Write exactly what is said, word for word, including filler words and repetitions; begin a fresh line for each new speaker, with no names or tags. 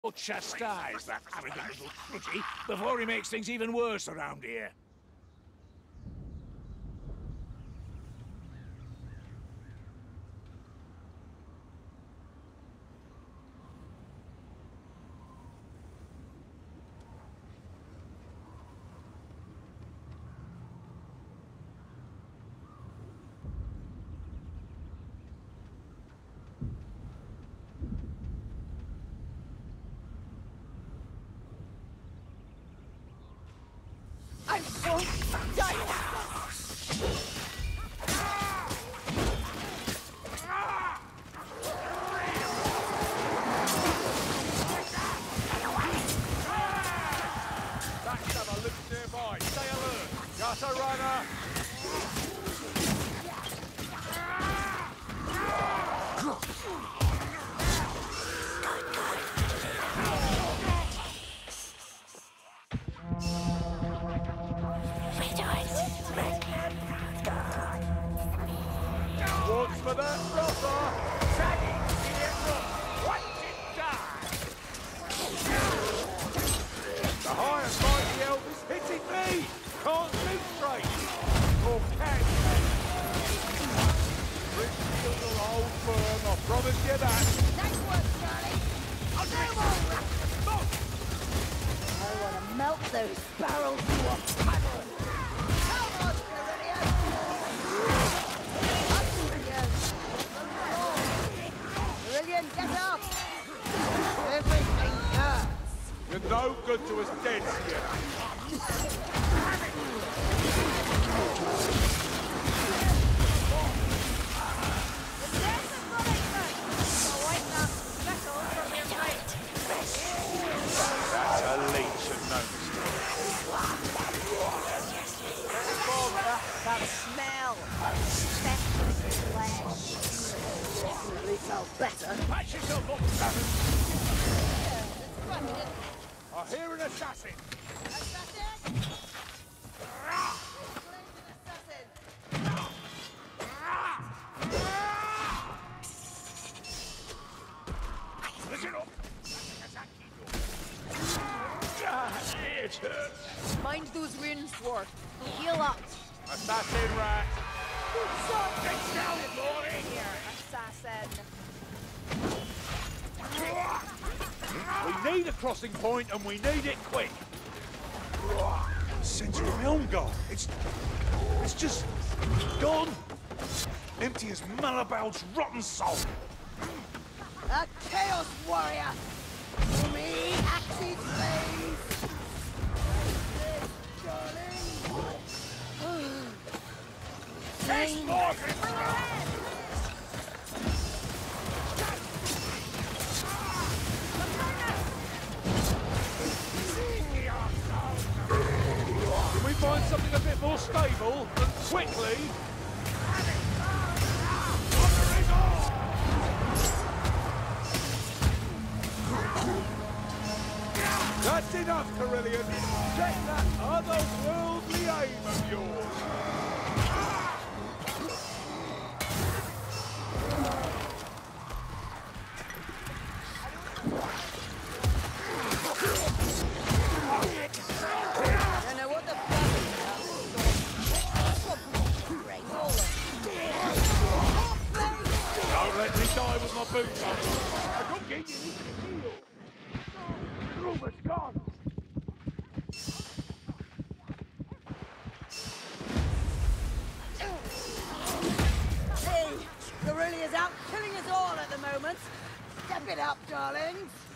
Or chastise that arrogant little crudgy before he makes things even worse around here.
I won't die like this!
Backstabber looks nearby. Stay alert. Got a runner. Once for that brother!
Saggy, idiot, look! Watch it die!
The high and mighty Elvis hitting me! Can't shoot straight! Or can they? Rich shield will hold firm, I promise you that!
Nice work, Charlie! I'll do more! I want to melt those barrels to a puddle! Come on, Carillion! Up, Carillion! Carillion, get up! Everything hurts!
You're no good to us dead, Skip. That's a leech and no
That smell! Especially flesh! Definitely felt better.
Patch yourself up, Savage!
I hear an assassin!
Assassin!
Listen up! Ah, it hurts!
Mind those wounds, Ward. Heal up.
Assassin rat!
Get down, boy!
Here, assassin.
We need a crossing point and we need it quick! Centre of my own guard. It's... it's just... gone! Empty as Malabal's rotten soul!
A Chaos Warrior! For me, Axe's blade!
Taste more!
Can we find something a bit more stable and quickly? That's enough, Carillion! Get that otherworldly aim of yours!
I know what the fuck
Don't let me die with my boots on! I don't get you into the heel! Rupert's gone!
Hey, Carillia's out killing us all at the moment. Step it up, darlings.